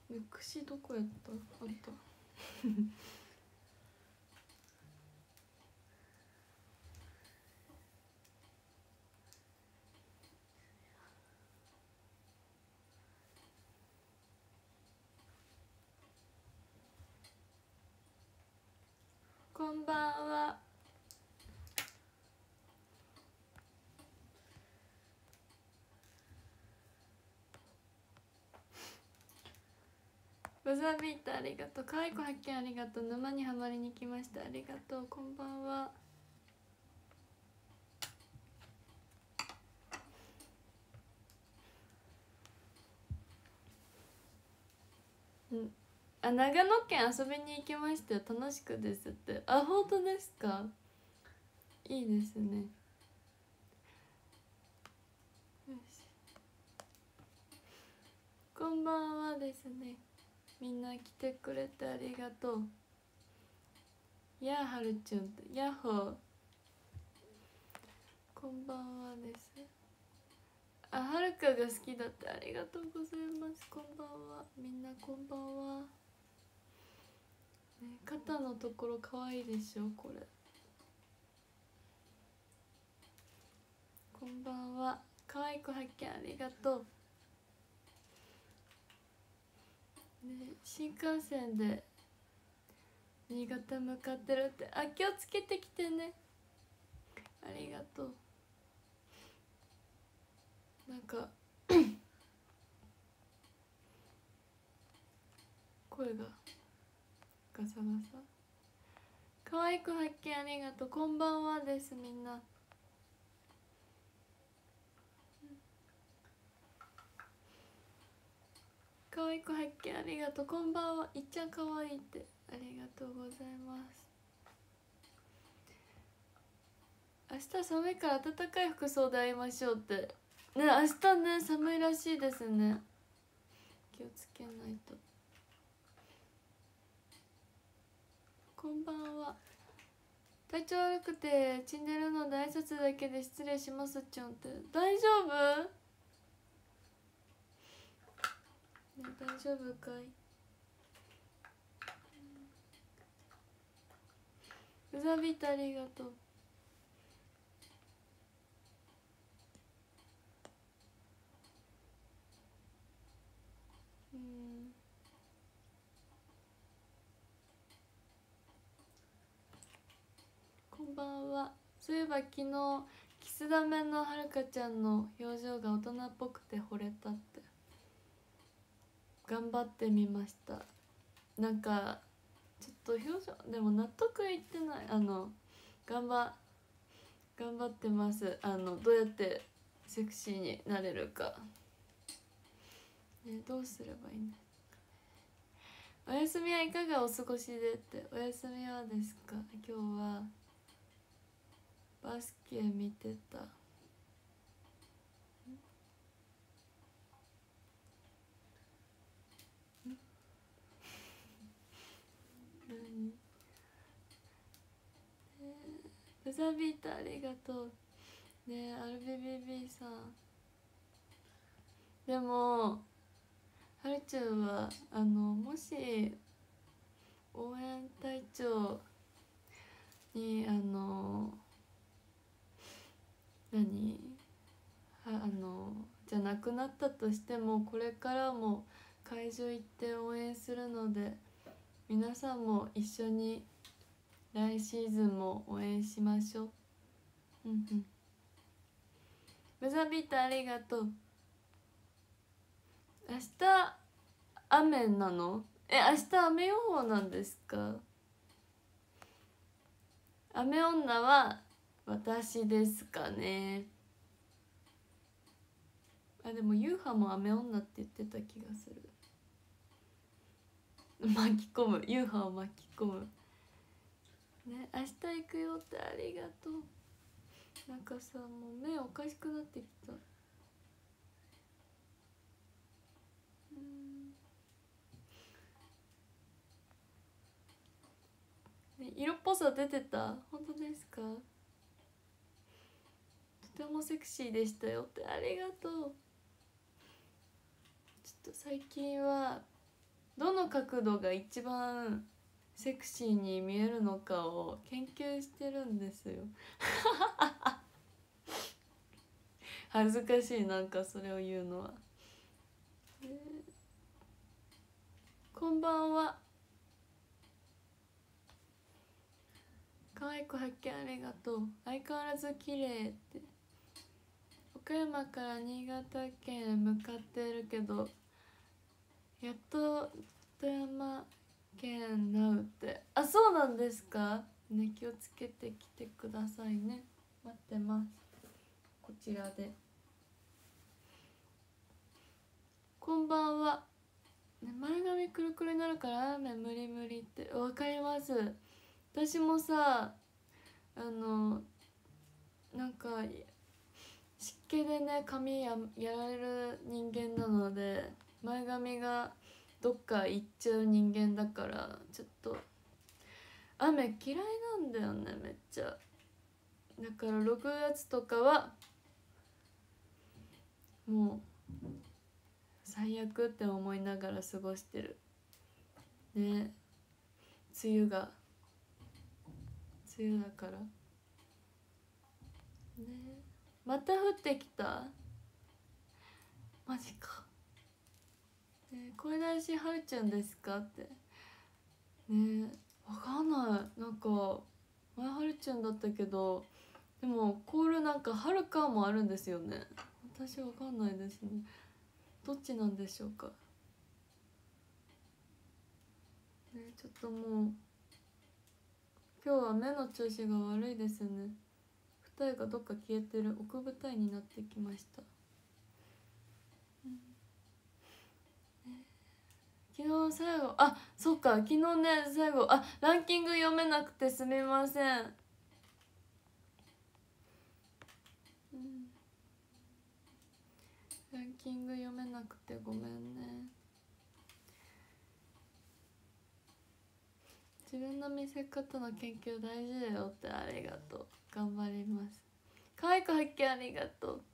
串どこやった？あったこんばんは。ブザービーターありがとう。かわいこ発見ありがとう。沼にはまりに来ました。ありがとう。こんばんは。長野県遊びに行きましたよ。楽しくですって。あ、本当ですか？いいですね。よし、こんばんはですね。みんな来てくれてありがとう。やあはるちゅん、やっほー。こんばんはです。あ、はるかが好きだってありがとうございます。こんばんは。みんなこんばんは。ね、肩のところ可愛いでしょこれ。こんばんは。可愛い子発見ありがとう。ね、新幹線で新潟向かってるって。あ、気をつけてきてね。ありがとう。なんか声がガサガサ。可愛い子発見ありがとう。こんばんはです。みんな可愛い子発見ありがとう。こんばんは。いっちゃん可愛いって。ありがとうございます。明日寒いから暖かい服装で会いましょうってね。明日ね寒いらしいですね。気をつけないと。こんばんは。体調悪くて死んでるので挨拶だけで失礼しますちょんって。大丈夫？ね、大丈夫かい？うざびたありがとう。こんばんは。そういえば昨日キスダメのはるかちゃんの表情が大人っぽくて惚れたって。頑張ってみました。なんかちょっと表情でも納得いってない。頑張ってます。どうやってセクシーになれるか、ね、どうすればいいんですか。お休みはいかがお過ごしでって。お休みはですか？今日はバスケ見てた。何？ブザービーターありがとう。ねえ RBBB さん。でもはるちゃんはもし応援隊長に何じゃなくなったとしてもこれからも会場行って応援するので、皆さんも一緒に来シーズンも応援しましょう。うんうん。ブザビータありがとう。明日雨なの？明日雨予報なんですか？雨女は私ですかね。でもユーハも雨女って言ってた気がする。巻き込む、ユーハを巻き込むね。明日行くよってありがとう。なんかさ、もう目おかしくなってきた。ね、色っぽさ出てた？本当ですか？とてもセクシーでしたよってありがとう。ちょっと最近はの角度が一番セクシーに見えるのかを研究してるんですよ恥ずかしい、なんかそれを言うのは。こんばんは。可愛い子発見ありがとう。相変わらず綺麗って。岡山から新潟県へ向かってるけど、やっと富山県なうって。あ、そうなんですかね。気をつけてきてくださいね。待ってます。こちらで。こんばんは。ね、前髪くるくるになるから雨無理無理ってわかります。私もさ、なんか湿気でね髪やられる人間なので、前髪がどっか行っちゃう人間だから、ちょっと雨嫌いなんだよね、めっちゃ。だから6月とかはもう最悪って思いながら過ごしてるね。梅雨だからね。また降ってきた、マジか。声出しはるちゃんですかってね。わかんない、なんか前はるちゃんだったけど、でもコールなんかはるかもあるんですよね。私わかんないですね、どっちなんでしょうかね。ちょっともう今日は目の調子が悪いですね。二重がどっか消えてる、奥二重になってきました。昨日最後、あ、そっか、昨日ね最後、ランキング読めなくてすみません。ランキング読めなくてごめんね。自分の見せ方の研究大事だよって。ありがとう、頑張ります。可愛い子発見ありがとう。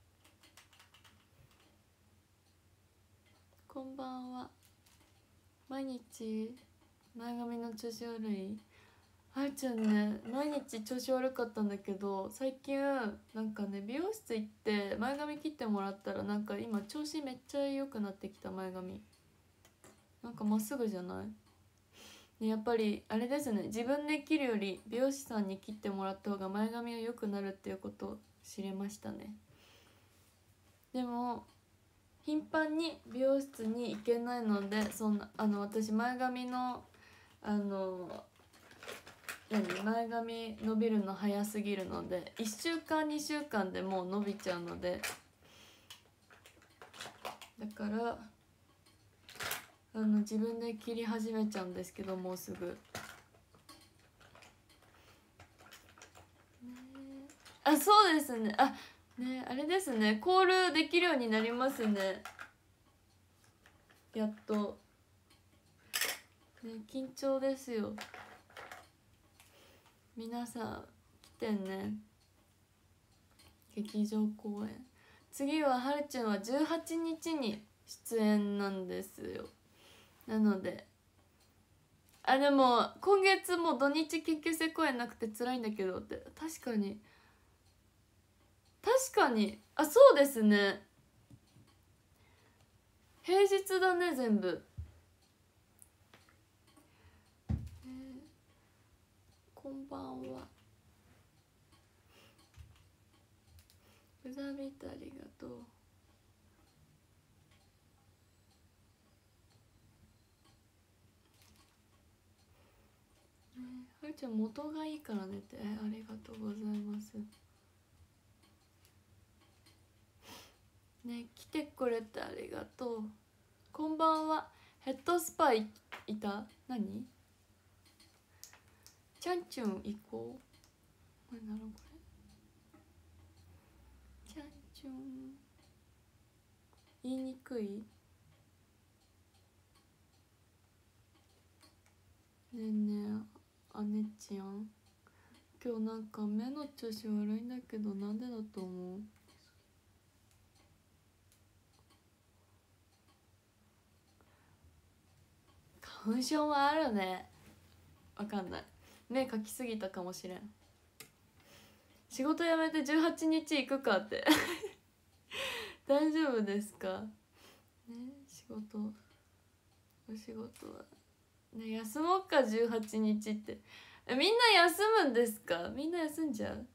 こんばんは。毎日前髪の調子悪い？あいちゃんね、毎日調子悪かったんだけど、最近なんかね美容室行って前髪切ってもらったら、なんか今調子めっちゃ良くなってきた。前髪なんかまっすぐじゃないね。やっぱりあれですね、自分で切るより美容師さんに切ってもらった方が前髪が良くなるっていうことを知れましたね。でも頻繁に美容室に行けないので、私前髪の前髪伸びるの早すぎるので、1週間2週間でもう伸びちゃうので、だから自分で切り始めちゃうんですけど、もうすぐ。そうですね。あれですね、コールできるようになりますね、やっとね。緊張ですよ。皆さん来てね、劇場公演。次ははるちゃんは18日に出演なんですよ。なのででも今月も土日研究生公演なくて辛いんだけどって。確かにそうですね、平日だね全部。こんばんは。ブザービートありがとう。はるちゃん元がいいからねって。ありがとうございますね。来てくれてありがとう。こんばんは。ヘッドスパいた？何？チャンチュン行こう。何だろうこれ。チャンチュン言いにくい？ねえねえ姉ちゃん、今日なんか目の調子悪いんだけど、なんでだと思う？ 花粉症はあるね。わかんない、目かきすぎたかもしれん。仕事辞めて18日行くかって大丈夫ですかね。お仕事はね、休もうか18日って。みんな休むんですか？みんな休んじゃう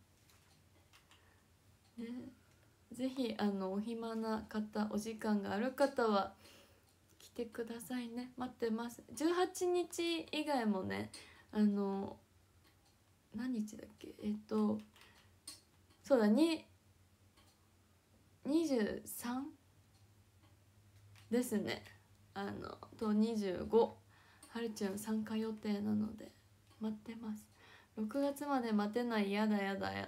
ね。ぜひお暇な方、お時間がある方は来てくださいね。待ってます。18日以外もね、何日だっけ、そうだ、23ですね。と25、はるちゃん参加予定なので待ってます。6月まで待てない、やだやだや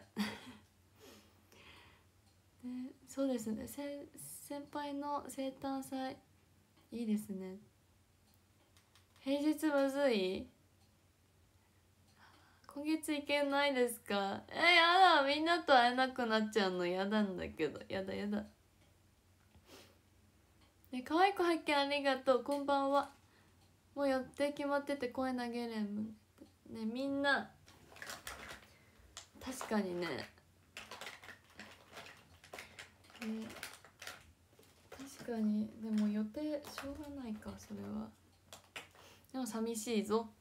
ね、そうですね。先輩の生誕祭いいですね。平日むずい？今月行けないですか？やだ、みんなと会えなくなっちゃうのやだんだけど、やだやだ。ね、可愛い子発見ありがとう。こんばんは。もう予定決まってて声投げれんね。みんな確かにね、確かに。でも予定しょうがないか、それは。でも寂しいぞ。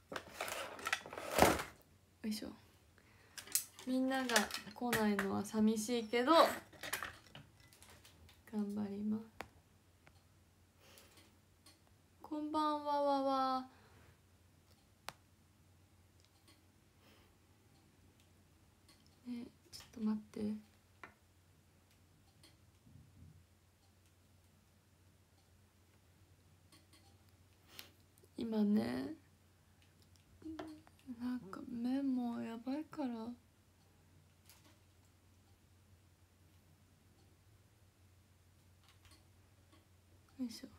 よいしょ。みんなが来ないのは寂しいけど頑張ります。こんばんはわわ。ね、ちょっと待って。今ね、なんか目もやばいから。よいしょ。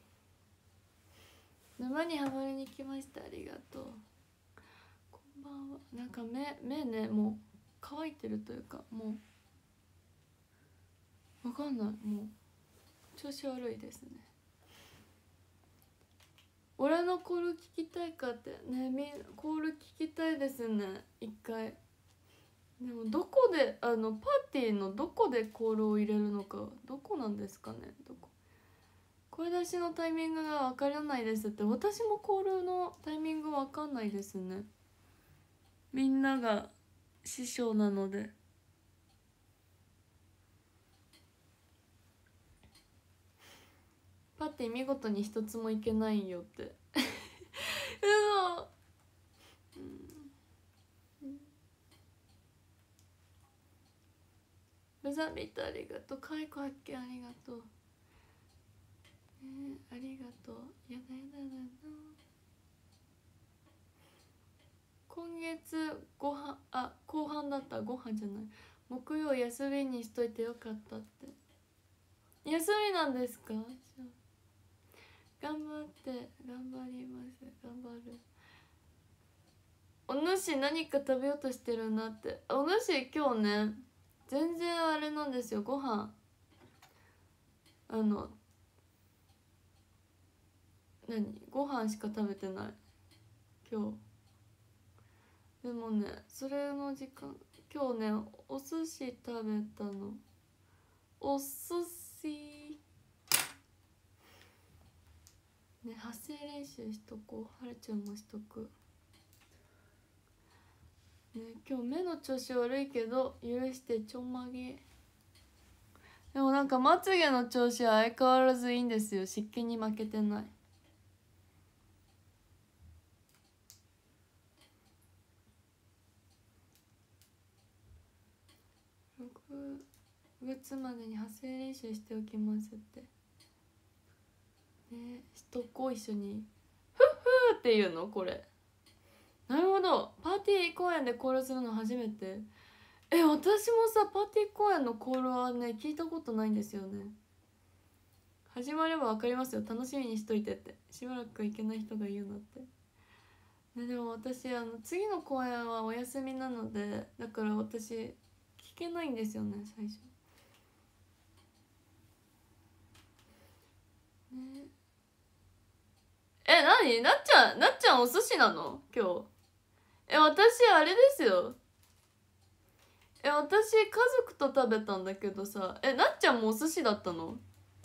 沼にはまりに来ました。ありがとう。こんばんは。なんか目ね、もう乾いてるというか、もうわかんない。もう調子悪いですね。俺のコール聞きたいかってね、コール聞きたいですね、一回。でもどこでパーティーのどこでコールを入れるのか、どこなんですかね。声出しのタイミングが分からないですって。私もコールのタイミング分かんないですね。みんなが師匠なので。パーティー見事に一つもいけないよって嘘。ブザビートありがとう。かいこ発見ありがとう。ありがとう。やだやだやだな。今月後半だった。ご飯じゃない、木曜休みにしといてよかったって。休みなんですか？頑張って頑張ります。頑張る。お主何か食べようとしてるなって。お主今日ね、全然あれなんですよ。ご飯ご飯しか食べてない今日。でもね、それの時間、今日ねお寿司食べたの。お寿司ね、発声練習しとこう。はるちゃんもしとくね。今日目の調子悪いけど許してちょんまげ。でもなんかまつげの調子は相変わらずいいんですよ。湿気に負けてない。6月までに発声練習しておきますってね。しとこう。一緒にフッフーっていうのこれ。なるほど。パーティー公演でコールするの初めて。私もさ、パーティー公演のコールはね聞いたことないんですよね。始まれば分かりますよ。楽しみにしといてって。しばらく行けない人が言うなって、ね。でも私次の公演はお休みなので、だから私聞けないんですよね最初ね。 なになっちゃんお寿司なの今日？私あれですよ。私家族と食べたんだけどさ、なっちゃんもお寿司だったの？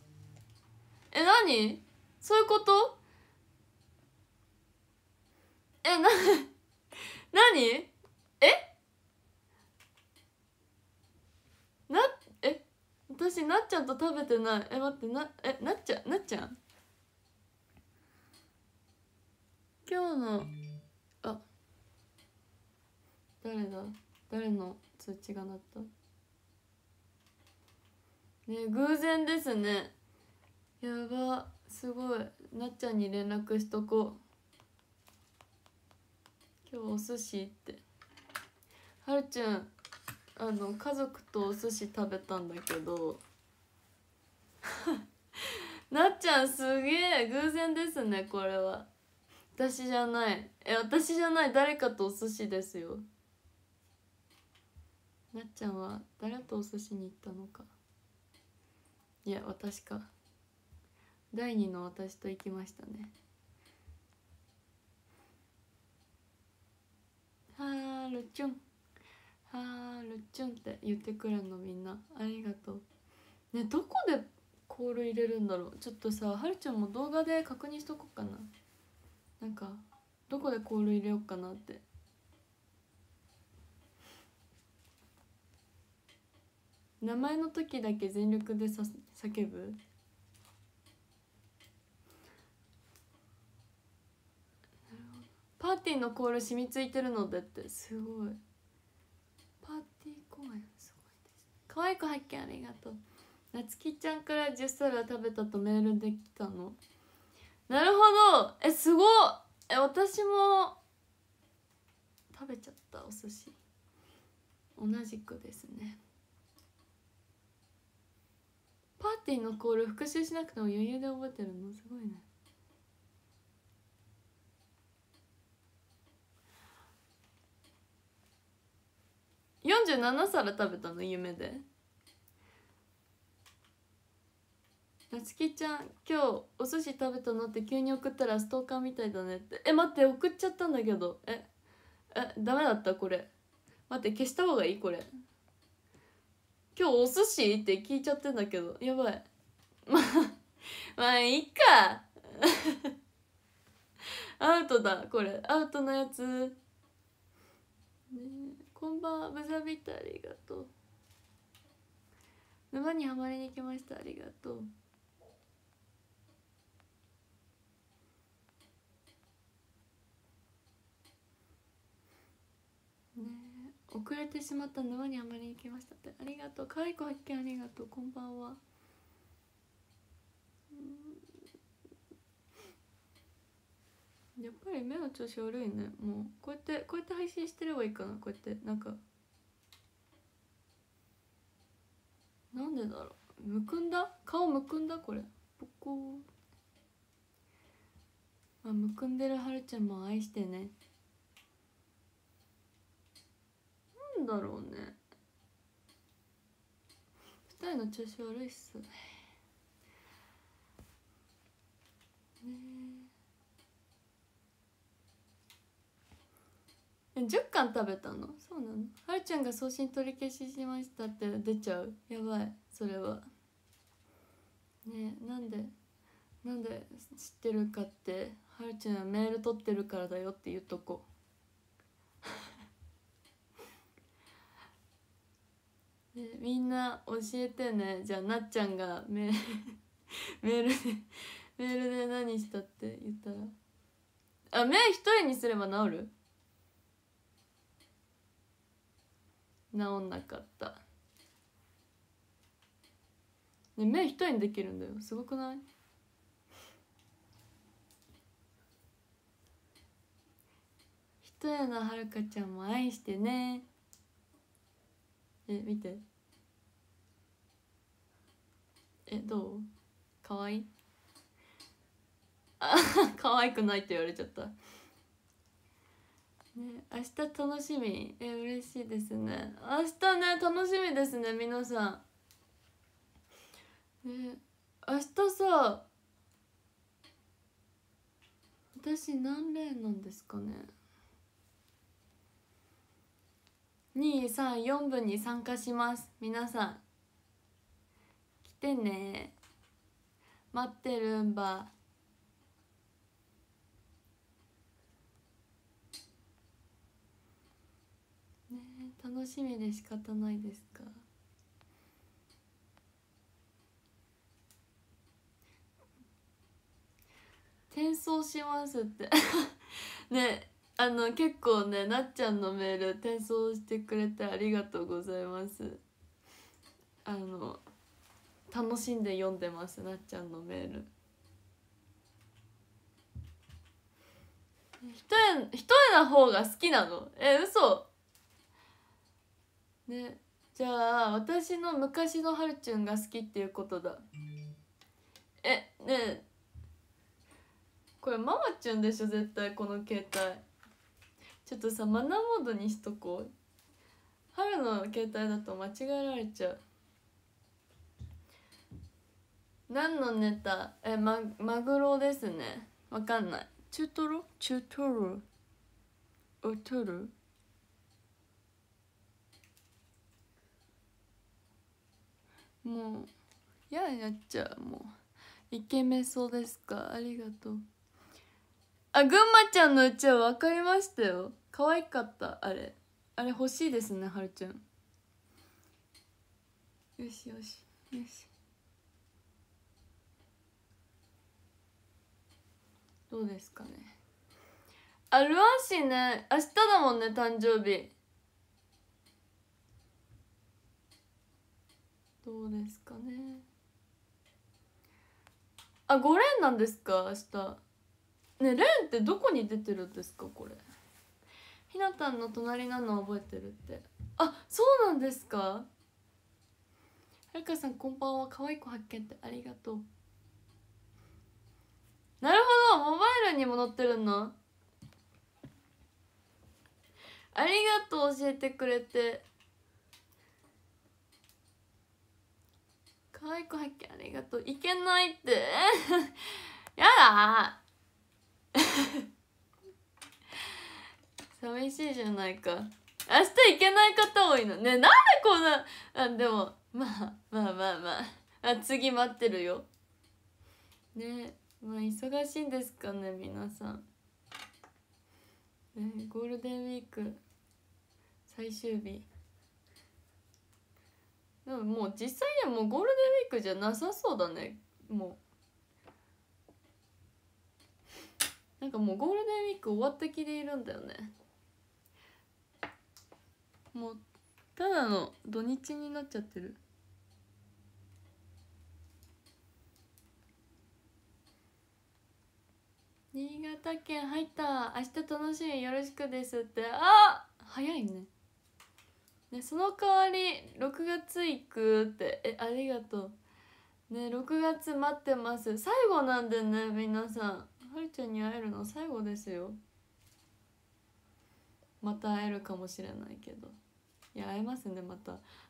何そういうこと？何？な私なっちゃんと食べてない。待ってなっちゃん今日の誰の通知が鳴った？ね、偶然ですね。やば、すごい。なっちゃんに連絡しとこう。今日お寿司って。はるちゃん家族とお寿司食べたんだけどなっちゃんすげえ偶然ですね。これは私じゃない。私じゃない、誰かとお寿司ですよ。なっちゃんは誰とお寿司に行ったのか。いや私か。第二の私と行きましたね。はるちゅんはるちゅんって言ってくれるのみんなありがとうね。どこでコール入れるんだろう。ちょっとさ、はるちゃんも動画で確認しとこうかな。なんかどこでコール入れようかなって。名前の時だけ全力で叫ぶ。パーティーのコール染みついてるのでって。すごい。パーティー公演すごいです。可愛い子発見ありがとう。なつきちゃんから10皿食べたとメールできたの。なるほど。すごい。私も食べちゃったお寿司。同じくですね。パーティーのコール復習しなくても余裕で覚えてるのすごいね。47皿食べたの夢で。なつきちゃん今日お寿司食べたのって急に送ったらストーカーみたいだねって。待って送っちゃったんだけど。ダメだったこれ。待って消した方がいいこれ。今日お寿司って聞いちゃってんだけどやばい。まあいいかアウトだこれ。アウトのやつね。こんばんはブザビットありがとう。沼にはまりに来ましたありがとう。ね、遅れてしまった沼にはまりに来ましたってありがとう。かわいい子発見ありがとう。こんばんは。やっぱり目の調子悪いね。もうこうやって配信してればいいかな。こうやってなんかなんでだろう。むくんだ顔むくんだこれ。ポコー。むくんでるはるちゃんも愛してね。なんだろうね。二人の調子悪いっすね。10巻食べたの？そうなの？はるちゃんが送信取り消ししましたって出ちゃう。やばいそれはね。なんで知ってるかって、はるちゃんはメール取ってるからだよって言っとこうね。みんな教えてね。じゃあなっちゃんがメールで何したって言ったら。目一重にすれば治る？治んなかった、ね、目一重にできるんだよ。すごくない？一重のはるかちゃんも愛してね。見て。どう？かわいい？可愛くないって言われちゃった。ね、明日楽しみ。嬉しいですね。明日ね楽しみですね皆さん。ね、明日さ私何レーンなんですかね。234分に参加します。皆さん来てね、待ってるんば。ね、楽しみで仕方ないですか。転送しますってね、結構ね、なっちゃんのメール転送してくれてありがとうございます。楽しんで読んでます、なっちゃんのメール。一重な方が好きなの？嘘ね。じゃあ私の昔のはるちゅんが好きっていうことだ。ねえ、これママちゅんでしょ絶対、この携帯。ちょっとさ、マナーモードにしとこう。春の携帯だと間違えられちゃう。何のネタ？マグロですね。わかんない。中トロおトロもう嫌になっちゃう。もうイケメソですか、ありがとう。群馬ちゃんのうちは分かりましたよ。可愛かった。あれ欲しいですね、はるちゃん。よしよしよし。どうですかね。ルアンシーね、明日だもんね、誕生日。どうですかね。5連なんですか、明日。ね、連ってどこに出てるんですか、これ。ひなたんの隣なの覚えてるって。そうなんですか。はるかさんこんばんは。可愛い子発見ってありがとう。なるほど、モバイルにも載ってるの。ありがとう、教えてくれて。可愛い子発見ありがとう。いけないってやだ寂しいじゃないか。明日行けない方多いのね。なんでこんな。でもまあ次待ってるよね。まあ忙しいんですかね、皆さんね。ゴールデンウィーク最終日。でももう実際にはもうゴールデンウィークじゃなさそうだね。もうなんかもうゴールデンウィーク終わった気でいるんだよね。もうただの土日になっちゃってる。新潟県入った。明日楽しみよろしくですって。早いね。その代わり6月行くってありがとうね。6月待ってます。最後なんでね、皆さん。はるちゃんに会えるの最後ですよ。また会えるかもしれないけど。いや、会えますね、また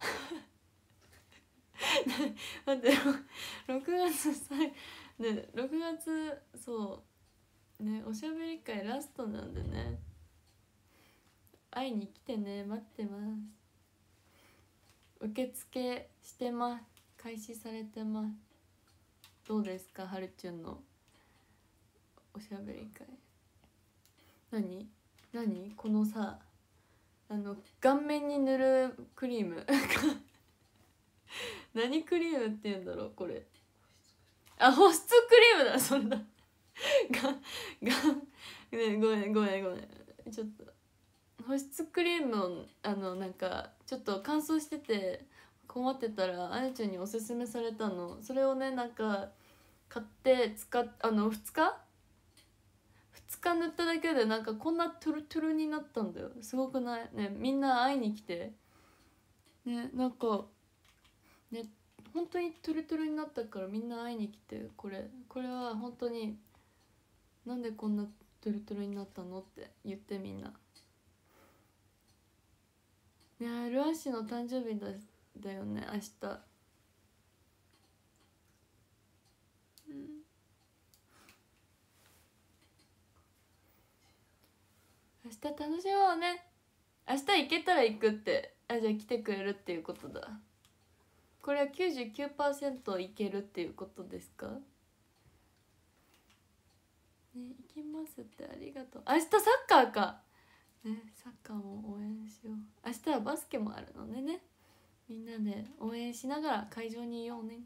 待って6月ね、6月そうね、おしゃべり会ラストなんでね、会いに来てね。待ってます。受付してます。開始されてます。どうですか、はるちゅんのおしゃべり会。何このさ、顔面に塗るクリーム何クリームって言うんだろう、これ。保湿クリームだ、そんなね、ごめんちょっと保湿クリームをなんかちょっと乾燥してて困ってたらあやちゃんにおすすめされたの。それをね、なんか買って2日塗っただけでなんかこんなトゥルトゥルになったんだよ。すごくないね。みんな会いに来てね。なんかね、本当にトゥルトゥルになったからみんな会いに来て。これは本当になんでこんなトゥルトゥルになったのって言って。みんなね。ルアッシュの誕生日だよね、明日。 明日楽しもうね。明日行けたら行くって、じゃあ来てくれるっていうことだ。これは 99% 行けるっていうことですかね。行きますってありがとう。明日サッカーかね、サッカーも応援しよう。明日はバスケもあるのでね、みんなで応援しながら会場にいようね。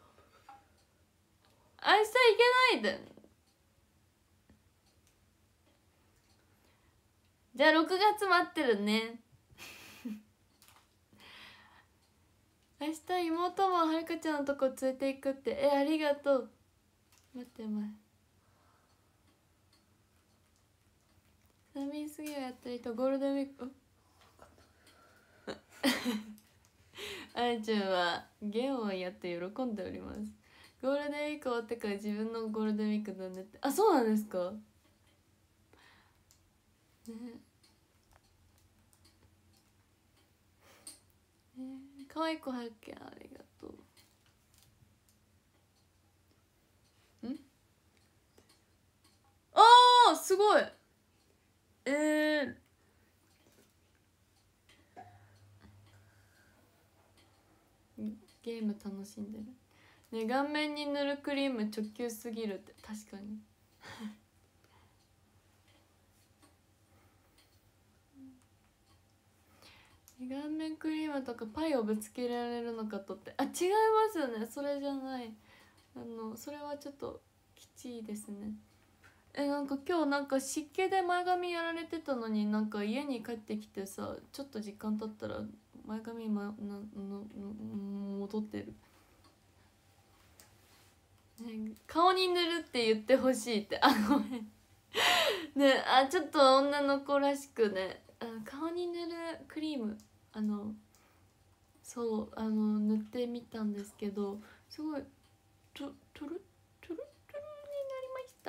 明日行けないで。じゃあ6月待ってるね。明日妹もはるかちゃんのとこ連れて行くって。ありがとう。待ってます。寒すぎをやった人ゴールデンウィークあやちゃんはゲームをやって喜んでおります。ゴールデンウィーク終わってから自分のゴールデンウィークだねって。あ、そうなんですかね。かわいい子発見ありがとう。あーすごい。ゲーム楽しんでるね。顔面に塗るクリーム直球すぎるって。確かに顔面クリームとかパイをぶつけられるのかとって。違いますよね。それじゃない。それはちょっときちいですね。なんか今日なんか湿気で前髪やられてたのに、なんか家に帰ってきてさ、ちょっと時間経ったら前髪戻ってる、ね、顔に塗るって言ってほしいって。ごめんね。ちょっと女の子らしくね、顔に塗るクリームそう塗ってみたんですけど、すごいトゥルトゥルトゥルになりました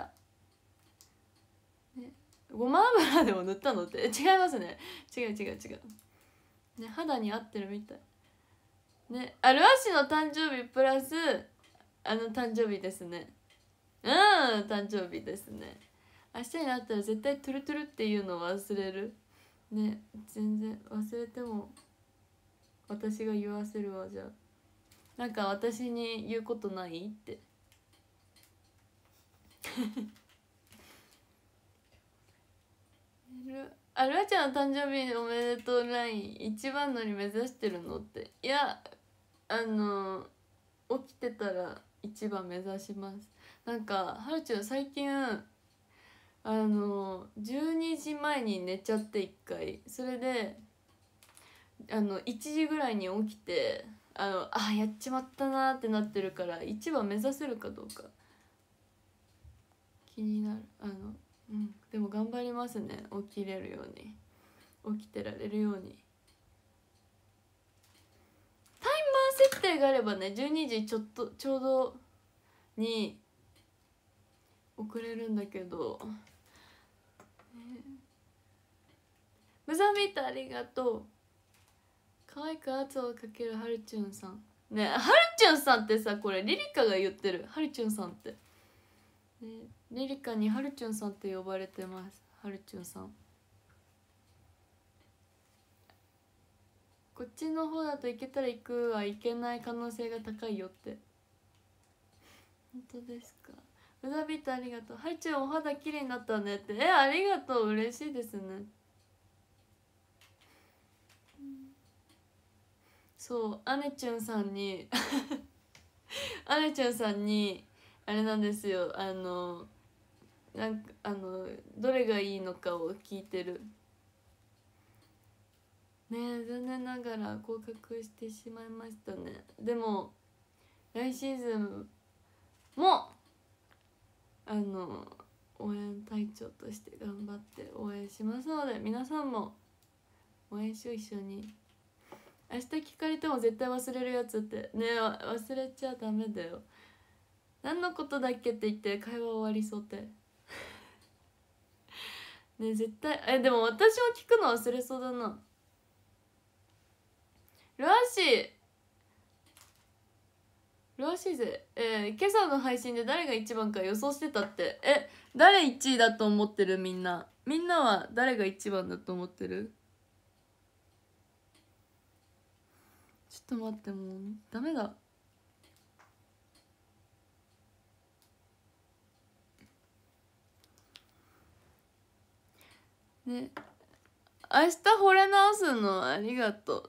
ね。ごま油でも塗ったのって違いますね。違うね、肌に合ってるみたいね。ルアシの誕生日プラス誕生日ですね。誕生日ですね。明日になったら絶対トゥルトゥルっていうのを忘れるね。全然忘れても私が言わせるわ。じゃあなんか私に言うことないってルアちゃんの誕生日おめでとう LINE 一番乗り目指してるのって。いや起きてたら一番目指します。なんかはるちゃん最近12時前に寝ちゃって1回。それで1時ぐらいに起きてやっちまったなってなってるから、一番目指せるかどうか気になる。でも頑張りますね。起きれるように、起きてられるように。タイマー設定があればね、12時ちょうどに遅れるんだけど、ブザービーターありがとう。可愛く圧をかけるはるちゅんさんね。はるちゅんさんってさ、これリリカが言ってる。はるちゅんさんって、ね、リリカにはるちゅんさんって呼ばれてます。はるちゅんさん。こっちの方だと行けたら行くは行けない可能性が高いよって。本当ですか。ブザービーターありがとう。はるちゅんお肌綺麗になったねって。ありがとう。嬉しいですね。そう、アネチュンさんにアネチュンさんにあれなんですよ。なんかどれがいいのかを聞いてるね。残念ながら合格してしまいましたね。でも来シーズンも応援隊長として頑張って応援しますので、皆さんも応援しよう、一緒に。明日聞かれても絶対忘れるやつってね。忘れちゃダメだよ。何のことだっけって言って会話終わりそうってね。絶対でも私も聞くの忘れそうだな。ルアシーぜ。今朝の配信で誰が一番か予想してたって。誰1位だと思ってるみんな。 みんなは誰が一番だと思ってる？ちょっと待って、もうダメだ。ね、明日惚れ直すのありがと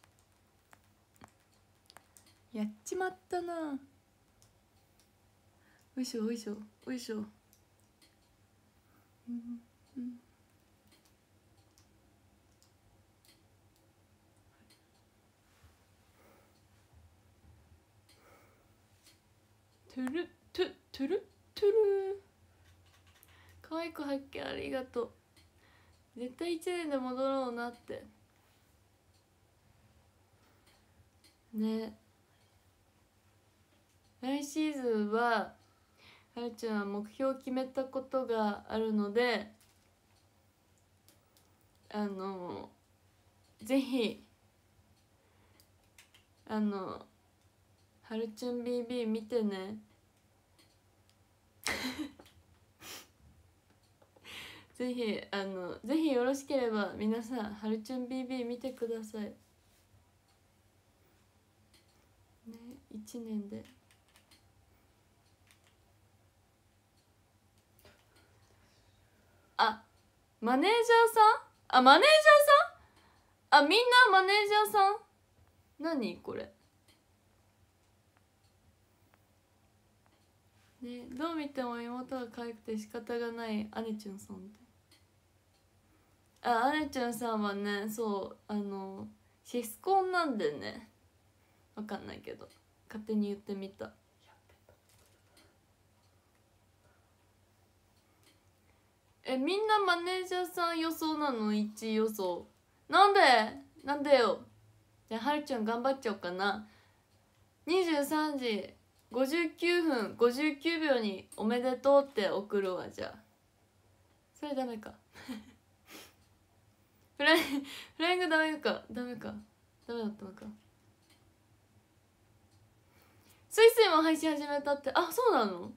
う。やっちまったな。おいしょおいしょおいしょ。トゥルトゥトゥルトゥル。可愛い子発見ありがとう。絶対1年で戻ろうなってね。来シーズンははるちゃんは目標を決めたことがあるので、ぜひはるちゅん BB 見てねぜひぜひよろしければ皆さんはるちゅん BB 見てくださいね。1年でマネージャーさん、マネージャーさん、みんなマネージャーさん。何これね。どう見ても妹が可愛くて仕方がないアネチュンさんって。アネチュンさんはね、そうシスコンなんでね、わかんないけど勝手に言ってみた。みんなマネージャーさん予想なの？1位予想。なんでよ。じゃあはるちゃん頑張っちゃおうかな。23時59分59秒におめでとうって送るわ。じゃあそれダメかフライングダメだったのか。スイスイも配信始めたって。そうなの？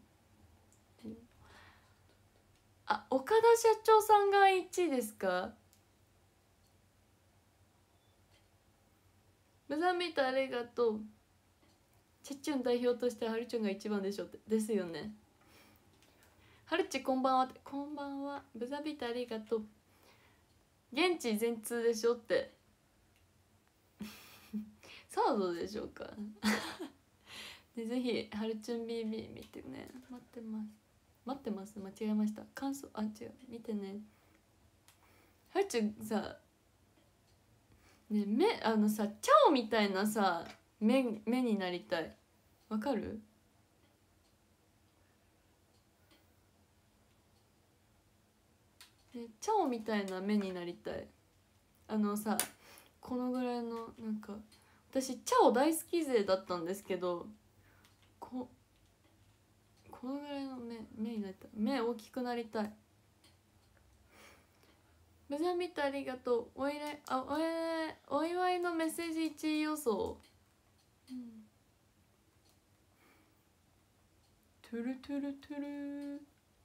岡田社長さんが1位ですか？ブザミートありがとう。チェチュン代表としてはるちゃんが一番でしょって。ですよね。はるちこんばんは。こんばんは。ブザビートありがとう。現地全通でしょってサードでしょうかでぜひはるちゅん BB 見てね。待ってます。間違えました。感想違う、見てね。はるちゅんさね、チャオみたいなさ目になりたい。わかる？チャオみたいな目になりたい。このぐらいのなんか、私チャオ大好き勢だったんですけど、このぐらいの目になりたい。目大きくなりたい。ブザミットありがとう。お祝いのメッセージ1位予想。トゥルトゥルトゥル。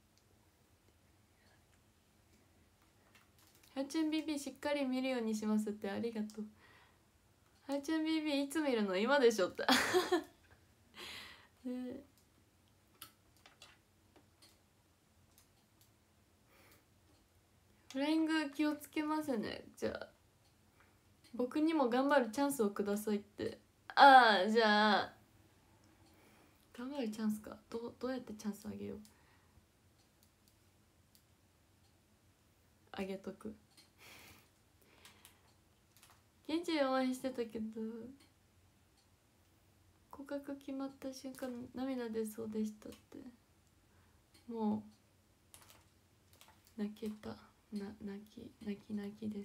はちゅん BB しっかり見るようにしますって。ありがとう。はちゅん BB いつ見るの？今でしょってフライング気をつけますね。じゃあ僕にも頑張るチャンスをくださいって。じゃあ頑張るチャンスか。どうやってチャンスあげよう。あげとく。現地で応援してたけど告白決まった瞬間涙出そうでしたって。もう泣けた。泣きです。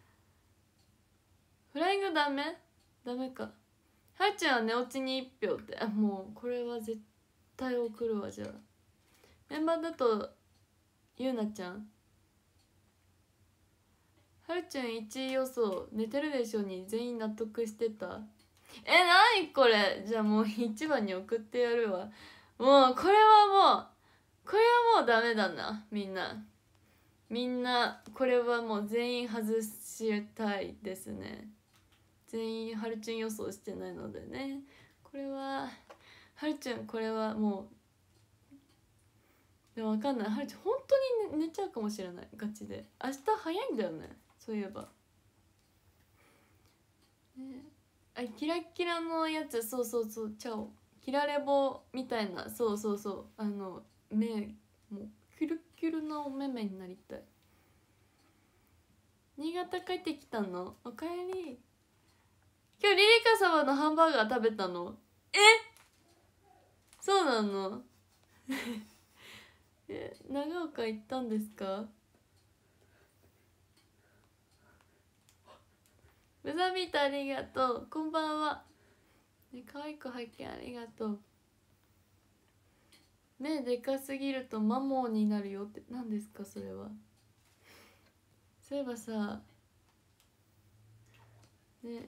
フライングダメか。はるちゃんは寝落ちに1票って。もうこれは絶対送るわ。じゃあメンバーだとゆうなちゃん。はるちゃん1位予想寝てるでしょに全員納得してた。なにこれ。じゃあもう1番に送ってやるわ。もうこれはもうダメだな。みんなみんなこれはもう全員外したいですね。全員はるちゅん予想してないのでね。これははるちゅん、これはもうでも分かんない。はるちゅん本当に寝ちゃうかもしれない。ガチで明日早いんだよね、そういえばね。あ、キラッキラのやつ、そうそうそう、チャオキラレボみたいな、そうそうそう、目もうキュルキュルなお目目になりたい。新潟帰ってきたの？おかえり。今日リリカ様のハンバーガー食べたの？え、そうなの？長岡行ったんですか？ブザビートありがとう、こんばんは。可愛く拝見ありがとう。目でかすぎるとマモーになるよって何ですかそれは。そういえばさね、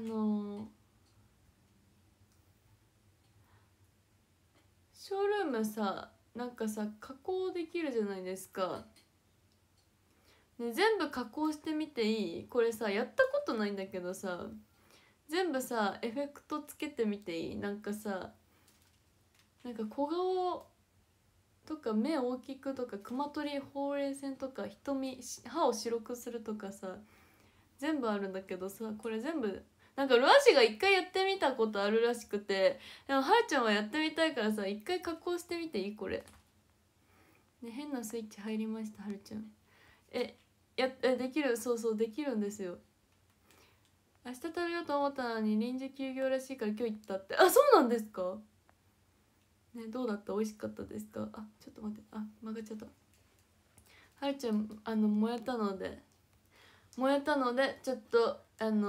ショールームさ、なんかさ加工できるじゃないですか、ね、全部加工してみていい？これさやったことないんだけどさ、全部さエフェクトつけてみていい？なんかさ、なんか小顔とか目大きくとかクマ取りほうれい線とか瞳、歯を白くするとかさ、全部あるんだけどさ、これ全部なんかルアシが一回やってみたことあるらしくて、でもはるちゃんはやってみたいからさ、一回加工してみていい？これね、変なスイッチ入りました。はるちゃんできる、そうそうできるんですよ。明日食べようと思ったのに臨時休業らしいから今日行ったって。あ、そうなんですかね。どうだった？美味しかったですか？あ、ちょっと待って、あ、曲がっちゃった。はるちゃん燃えたのでちょっと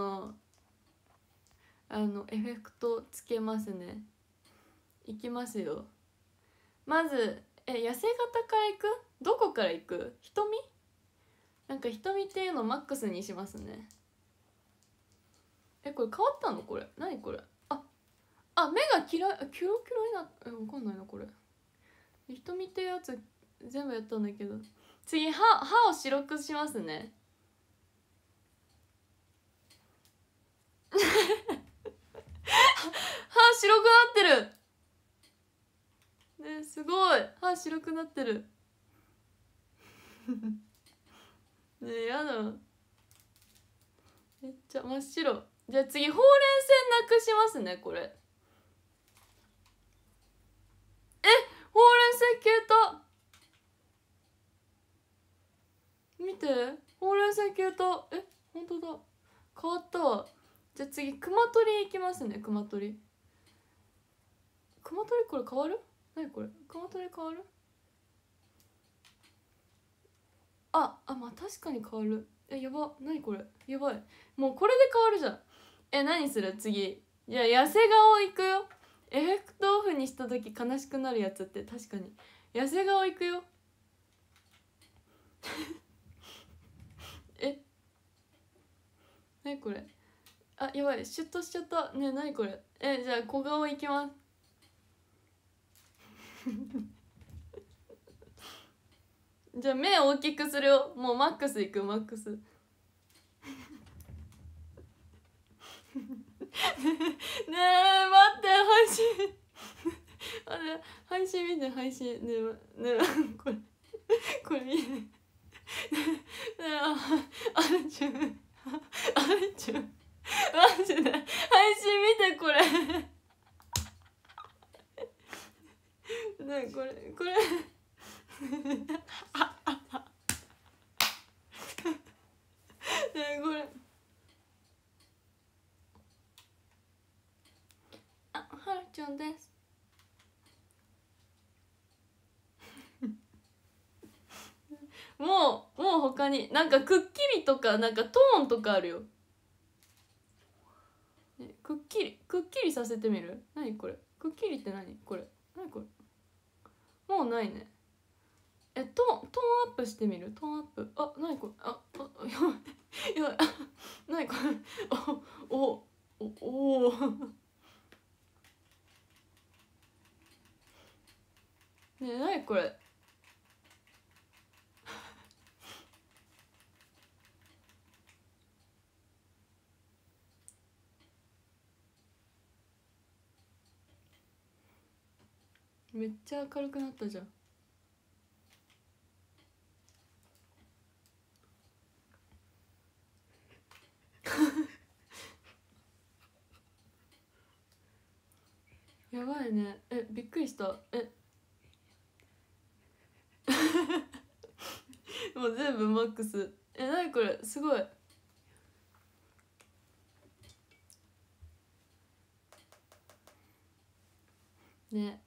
エフェクトつけますね。いきますよ。まず痩せ型からいく？どこからいく？瞳？なんか瞳っていうのマックスにしますね。これ変わったの？これ何これ？目がキュロキュロになった。分かんないなこれ。瞳ってやつ全部やったんだけど、次歯を白くしますね。歯白くなってるね。すごい、歯白くなってるねえ、やだ、めっちゃ真っ白。じゃあ次ほうれい線なくしますね。これほうれい線消えた。見て、ほうれい線消えた。本当だ、変わったわ。じゃあ次クマ取りいきますね。クマ取りこれ変わる？何これ？クマ取り変わる？まあ確かに変わる。やば、何これ、やばい。もうこれで変わるじゃん。何する次？いや、痩せ顔いくよ。エフェクトオフにした時悲しくなるやつって、確かに痩せ顔いくよ何これ？やばい、シュッとしちゃったね。何これ？じゃあ小顔いきますじゃあ目大きくするよ。もうマックスいく、マックスねえ待って、配信あれ、配信見て、配信ねえこれいいねねえ、あれちゅんマジで配信見てこれねえ、これねえ、これはるちゃんですもう他になんかくっきりとかなんかトーンとかあるよ。くっきりさせてみる？何これ？くっきりって何これ？何これ？もうないね。トーンアップしてみる？トーンアップ。何これ？やばい何これ？おねえ、何これ？ めっちゃ明るくなったじゃん。やばいね。びっくりした。もう全部マックス。なにこれ、すごい。ね。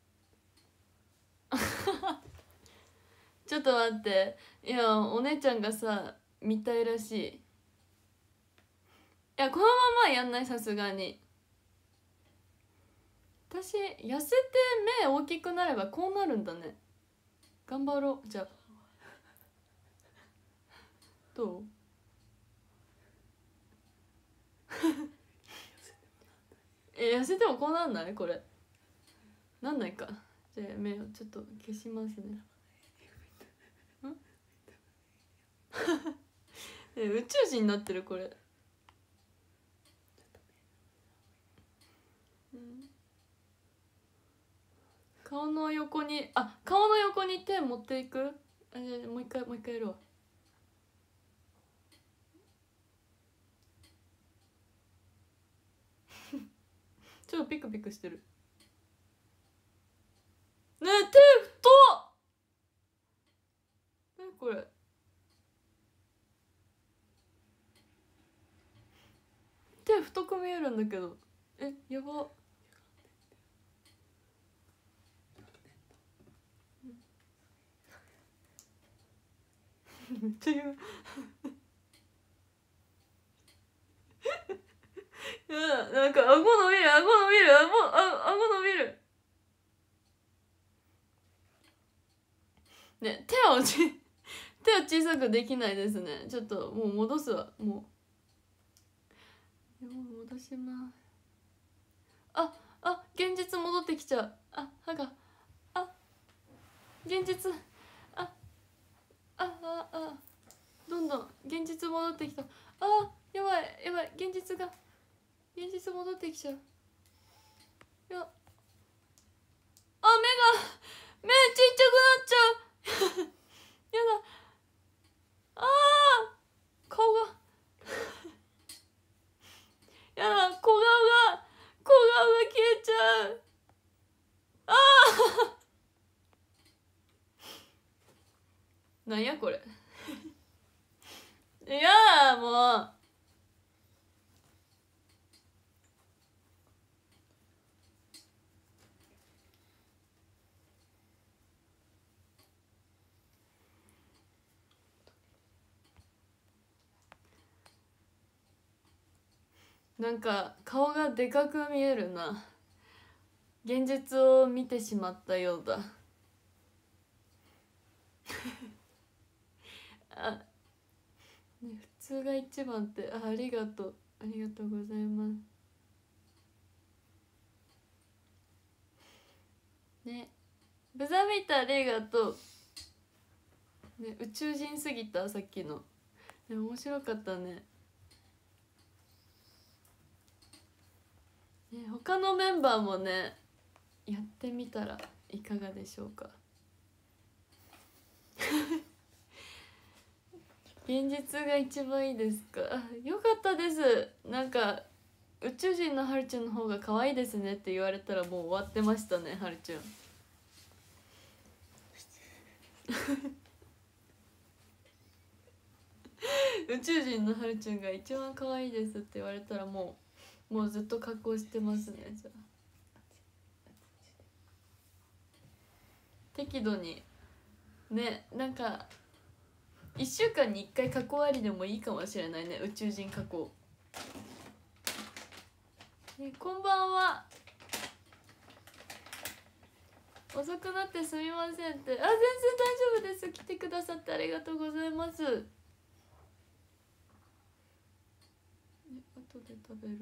ちょっと待って。いや、お姉ちゃんがさ見たいらしい。いや、このままやんない、さすがに。私痩せて目大きくなればこうなるんだね。頑張ろう。じゃあどう？痩せてもこうなんない？これなんないか。じゃあ目をちょっと消しますね。宇宙人になってるこれ。顔の横に顔の横に手持っていく。じゃあもう一回やるわ。ちょっとピクピクしてるね。手太っ。何これ。手太く見えるんだけど。やば。めっちゃ言う。なんか顎伸びる。顎伸びるね。手を小さくできないですね。ちょっともう戻すわ。もう戻します。現実戻ってきちゃう。歯が現実どんどん現実戻ってきた。やばい。現実戻ってきちゃう。目が目ちっちゃくなっちゃう。やだ。顔がやだ。小顔が消えちゃう。なんやこれ。いやもう。なんか顔がでかく見えるな。現実を見てしまったようだ。普通が一番って。ありがとうございますね。ブザミーターありがとうね。宇宙人すぎたさっきの。面白かったね。他のメンバーもねやってみたらいかがでしょうか。現実が一番いいですか。よかったです。なんか宇宙人のはるちゃんの方が可愛いですねって言われたらもう終わってましたね。はるちゃん宇宙人のはるちゃんが一番可愛いですって言われたらもうずっと格好してますね。じゃあ適度にね。なんか1週間に1回加工ありでもいいかもしれないね。宇宙人加工。こんばんは。遅くなってすみませんって。全然大丈夫です。来てくださってありがとうございます。後で食べる。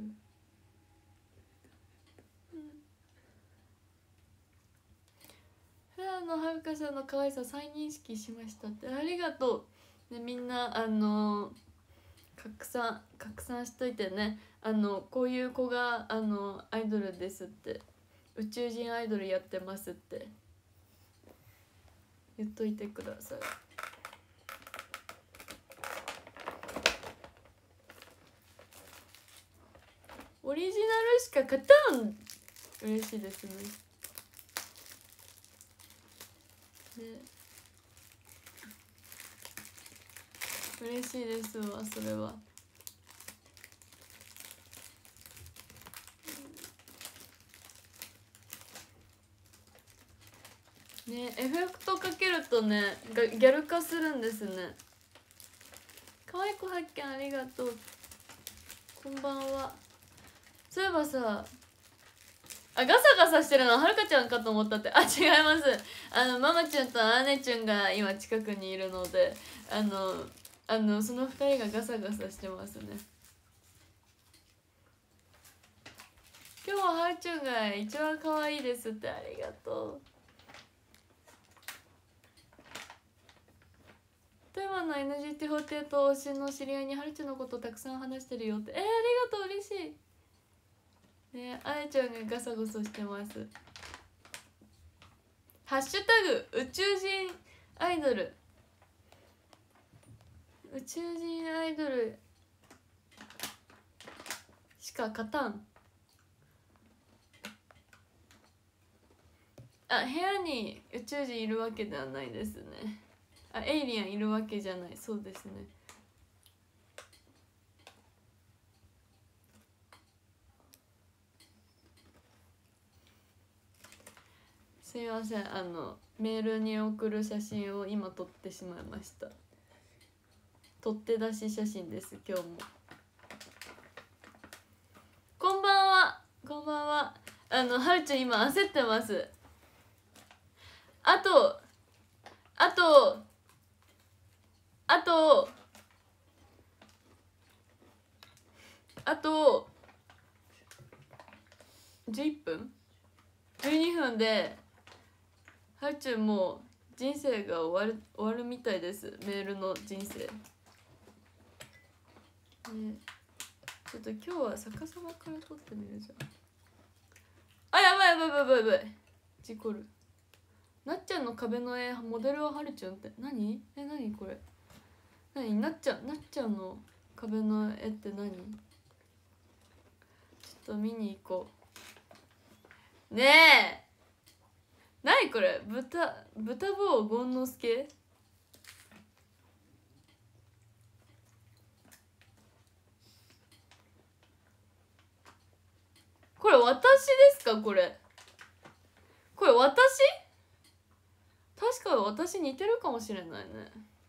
フラのはるかさんの可愛さ再認識しましたって。ありがとう、ね、みんな拡散しといてね。こういう子がアイドルですって。宇宙人アイドルやってますって。 言っといてください。オリジナルしか勝たん。嬉しいですね。嬉しいですわ、それは。ね、エフェクトかけるとねギャル化するんですね。可愛い子発見ありがとう。こんばんは。そういえばさ、ガサガサしてるのははるかちゃんかと思ったって。違います。ママちゃんとアネちゃんが今近くにいるので、その2人がガサガサしてますね。今日ははるちゃんが一番可愛いですって。ありがとう。富山の NGT48 推しの知り合いにはるちゃんのことたくさん話してるよって。ありがとう、嬉しいね。あやちゃんがガサゴソしてます。ハッシュタグ宇宙人アイドル、宇宙人アイドルしか勝たん。部屋に宇宙人いるわけではないですね。エイリアンいるわけじゃない。そうですね。すいません、メールに送る写真を今撮ってしまいました。取って出し写真です。今日もこんばんは。こんばんは。はるちゃん今焦ってます。あと11分12分ではるちゃんもう人生が終わるみたいです。メールの人生ね。ちょっと今日は逆さまから撮ってみるじゃん。やばいやばいやばいやばい、事故る。なっちゃんの壁の絵モデルははるちゃんって何？何これ、何？なっちゃんの壁の絵って何？ちょっと見に行こう。ねえ、何これ？豚坊権之助？これ私ですか？これ私？確か私似てるかもしれないね。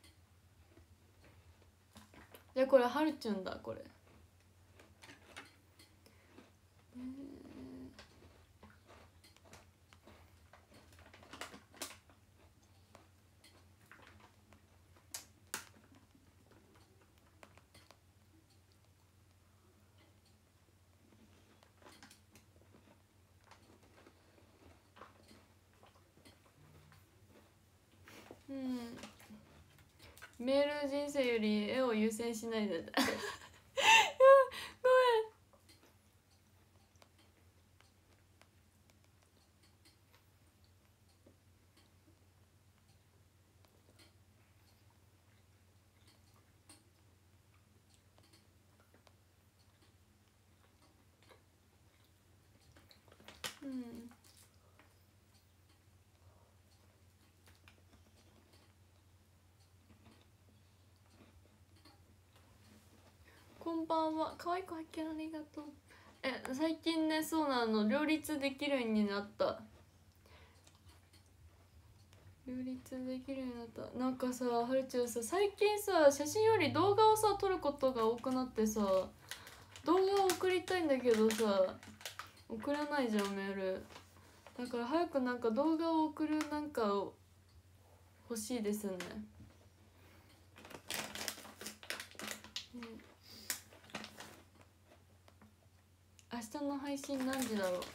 じゃあこれはるちゃんだ。これメール人生より絵を優先しないでごめん。こんばんは。可愛い子発見ありがとう。最近ね、そうなの、両立できるようになった。なんかさ、はるちゃんさ、最近さ、写真より動画をさ撮ることが多くなってさ、動画を送りたいんだけどさ、送らないじゃん、メール。だから早くなんか動画を送るなんかを欲しいですね。明日の配信何時だろ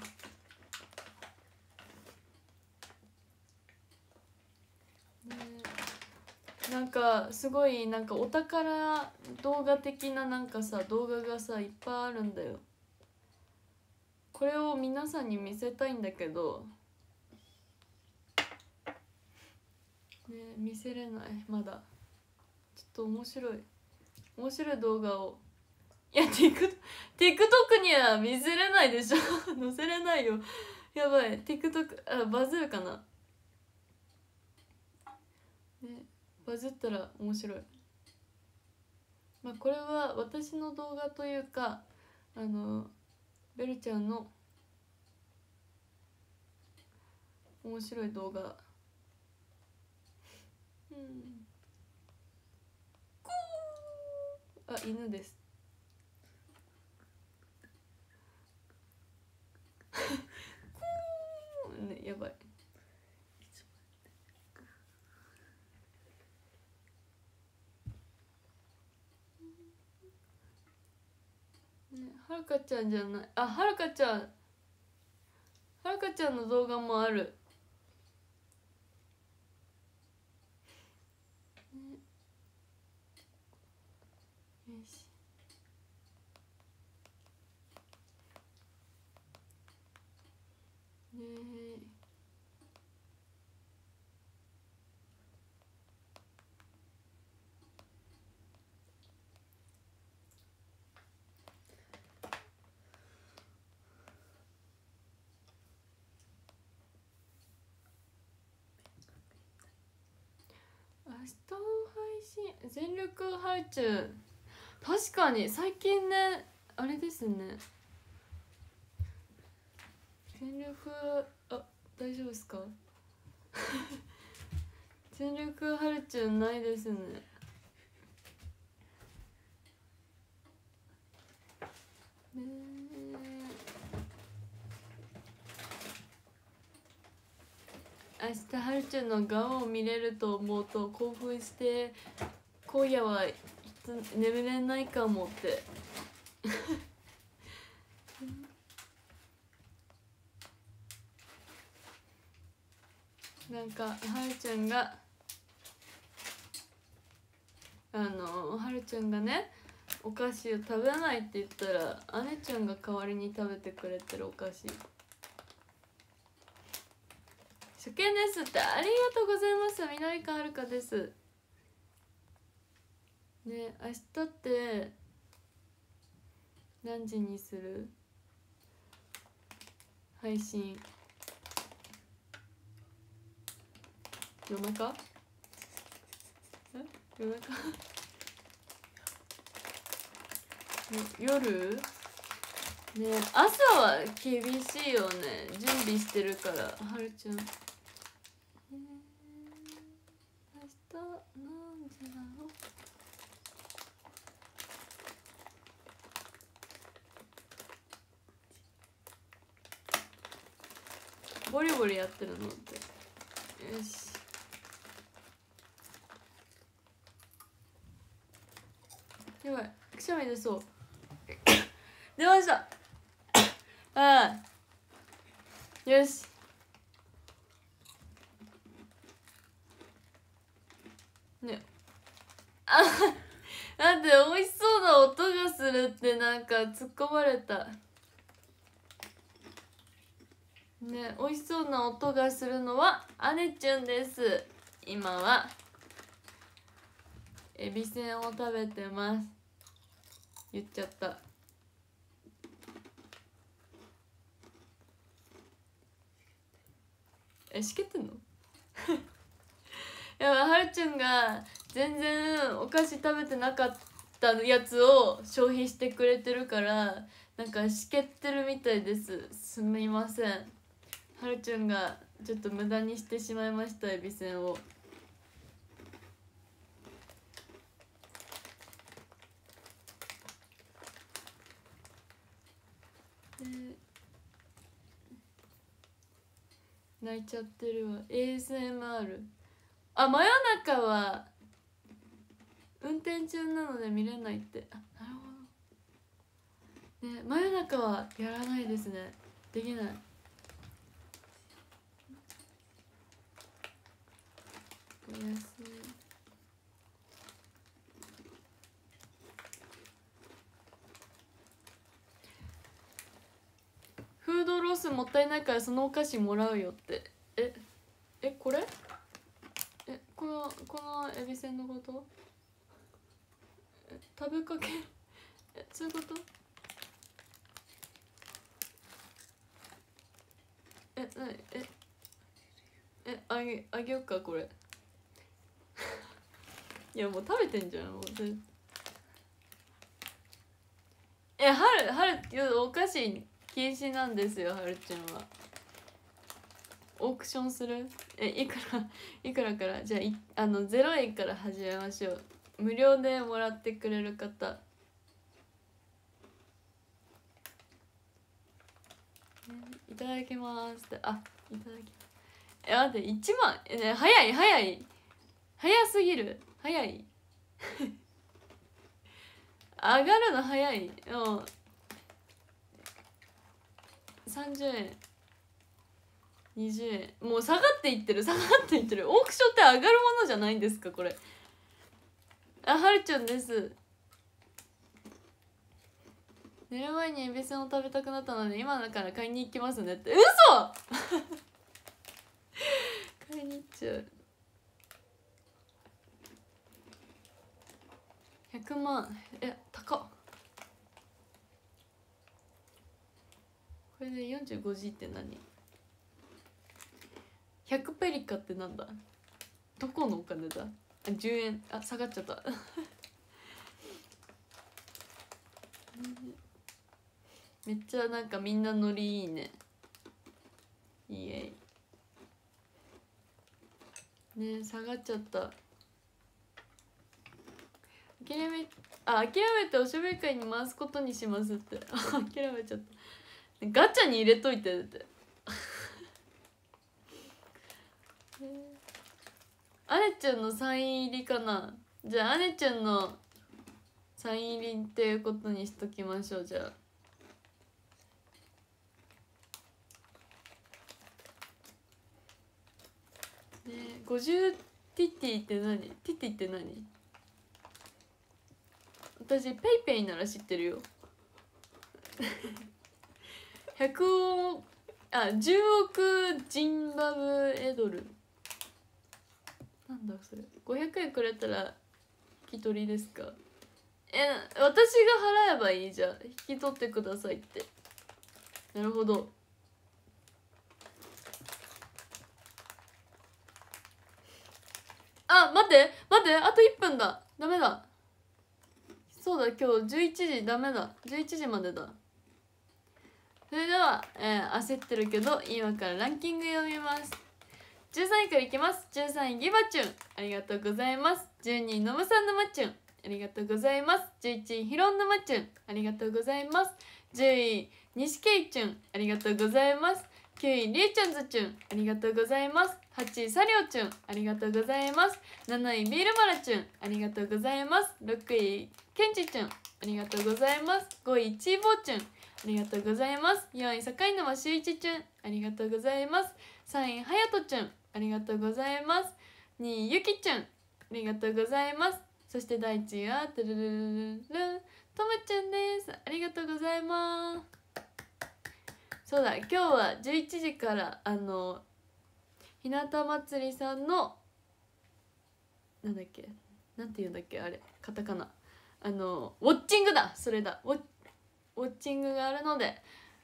うね。なんかすごいなんかお宝動画的ななんかさ、動画がさいっぱいあるんだよ。これを皆さんに見せたいんだけど、 ね、見せれないまだ。ちょっと面白い動画を、いや TikTok には見せれないでしょ載せれないよ、やばい。 TikTok バズるかな、ね、バズったら面白い。まあこれは私の動画というかベルちゃんの面白い動画。あ、犬ですね、やばい。ね、はるかちゃんじゃない。あ、はるかちゃんの動画もある。ね、よし。ねえ。明日の配信全力ハイチュウ、確かに最近ね、あれですね、全力、あ、大丈夫ですか全力ハルチュウないですね。ねえ、明日ハルチュウの顔を見れると思うと興奮して今夜は眠れないかもってなんかはるちゃんがはるちゃんがね、お菓子を食べないって言ったら姉ちゃんが代わりに食べてくれてるお菓子。初見ですって、ありがとうございます。南川はるかですね。明日って何時にする配信？夜中？夜中夜ね、朝は厳しいよね。準備してるから、はるちゃん。明日何時なの？ボリボリやってるのって。よし。やばい、くしゃみ出そう。出ました。ああ、よし。ね、あ、だって美味しそうな音がするってなんか突っ込まれたね。美味しそうな音がするのはアネちゃんです。今はエビせんを食べてます。言っちゃった。しけってんのやばい、はるちゃんが全然お菓子食べてなかったやつを消費してくれてるからなんかしけってるみたいです。すみません、はるちゃんがちょっと無駄にしてしまいました、エビせんを。泣いちゃってるわ。 ASMR。 あ、真夜中は運転中なので見れないって。あ、なるほどね。真夜中はやらないですね。できない。おやすみ。フードロスもったいないからそのお菓子もらうよって。これエビせんのこと？食べかけそういうこと？あげよっかこれいやもう食べてんじゃんもうはるお菓子禁止なんですよ。はるちゃんはオークションする？いくらからじゃあ0円から始めましょう。無料でもらってくれる方、いただきますって。いただきます。待って1万早すぎる。早い上がるの早い。もう30円20円もう下がっていってる。オークションって上がるものじゃないんですかこれ。はるちゃんです。寝る前にエビせんを食べたくなったので今だから買いに行きますねって。嘘買いに行っちゃう。100万高っ。これで 45G って何？100ペリカってなんだ？どこのお金だ？10円。下がっちゃっためっちゃなんかみんなノリいいね。イエイね。下がっちゃった。諦めておしゃべり会に回すことにしますって諦めちゃった。ガチャに入れといてってあねちゃんのサイン入りかな。じゃああねちゃんのサイン入りっていうことにしときましょう。じゃあね。50ティティって何？ティティって何？私ペイペイなら知ってるよ10億ジンバブエドルなんだそれ。500円くれたら引き取りですか？私が払えばいいじゃん。引き取ってくださいって。なるほど。待ってあと1分だ。ダメだ。そうだ今日11時ダメだ。11時までだ。それでは、焦ってるけど今からランキング読みます。13位からいきます。13位ギバチュンありがとうございます。12位ノムさんのまチュンありがとうございます。11位ヒロンのまチュンありがとうございます。10位西ケイチュンありがとうございます。9位リュウチュンズチュンありがとうございます。8位サリョウチュンありがとうございます。7位ビールマラチュンありがとうございます。6位ケンチチュンありがとうございます。5位チーボーチュンありがとうございます。4位境沼修一チュンありがとうございます。3位ハヤトチュンありがとうございます。2位ゆきチュンありがとうございます。そして第1位はトゥルルルルルンとむちゃんです。ありがとうございます。そうだ今日は11時からひなた祭りさんのなんだっけなんていうんだっけあれカタカナウォッチングだ。それだウォッチングがあるので、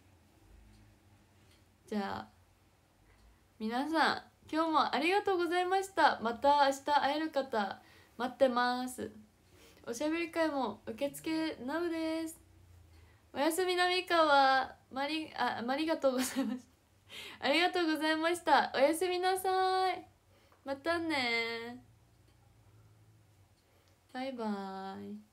じゃあ皆さん今日もありがとうございました。また明日会える方待ってます。おしゃべり会も受付なうです。おやすみなみかはありがとうございましたありがとうございました。おやすみなさい。またね。バイバイ。